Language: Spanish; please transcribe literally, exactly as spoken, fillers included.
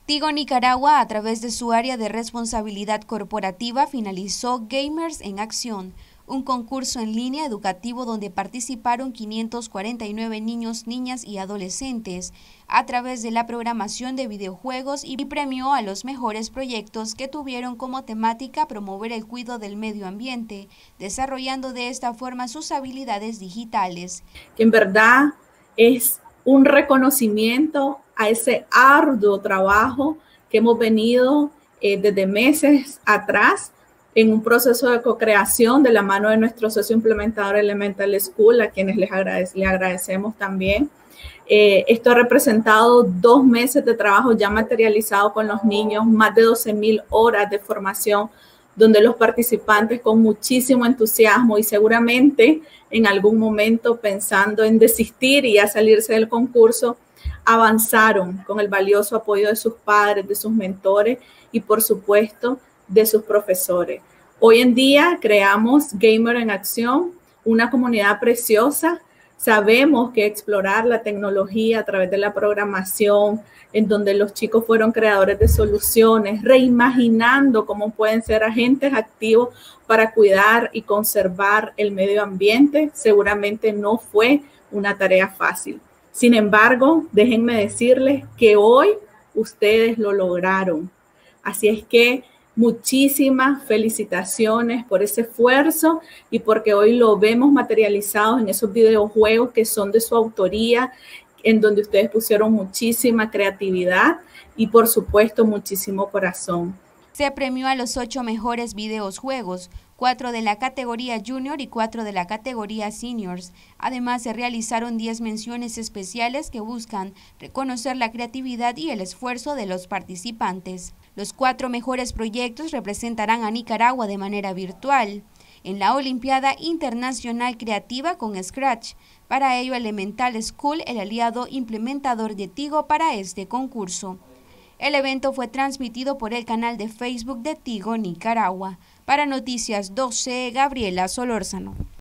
Tigo Nicaragua, a través de su área de responsabilidad corporativa, finalizó Gamers en Acción, un concurso en línea educativo donde participaron quinientos cuarenta y nueve niños, niñas y adolescentes a través de la programación de videojuegos y premió a los mejores proyectos que tuvieron como temática promover el cuidado del medio ambiente, desarrollando de esta forma sus habilidades digitales. En verdad es un reconocimiento a ese arduo trabajo que hemos venido eh, desde meses atrás en un proceso de co-creación de la mano de nuestro socio implementador Elemental School, a quienes les, agradece, les agradecemos también. Eh, esto ha representado dos meses de trabajo ya materializado con los niños, más de doce mil horas de formación, donde los participantes con muchísimo entusiasmo y seguramente en algún momento pensando en desistir y ya salirse del concurso, avanzaron con el valioso apoyo de sus padres, de sus mentores y por supuesto de sus profesores. Hoy en día creamos Gamer en Acción, una comunidad preciosa. Sabemos que explorar la tecnología a través de la programación, en donde los chicos fueron creadores de soluciones, reimaginando cómo pueden ser agentes activos para cuidar y conservar el medio ambiente, seguramente no fue una tarea fácil. Sin embargo, déjenme decirles que hoy ustedes lo lograron. Así es que muchísimas felicitaciones por ese esfuerzo y porque hoy lo vemos materializado en esos videojuegos que son de su autoría, en donde ustedes pusieron muchísima creatividad y por supuesto muchísimo corazón. Se premió a los ocho mejores videojuegos, cuatro de la categoría Junior y cuatro de la categoría Seniors. Además, se realizaron diez menciones especiales que buscan reconocer la creatividad y el esfuerzo de los participantes. Los cuatro mejores proyectos representarán a Nicaragua de manera virtual en la Olimpiada Internacional Creativa con Scratch. Para ello, Elemental School, el aliado implementador de Tigo para este concurso. El evento fue transmitido por el canal de Facebook de Tigo Nicaragua. Para Noticias doce, Gabriela Solórzano.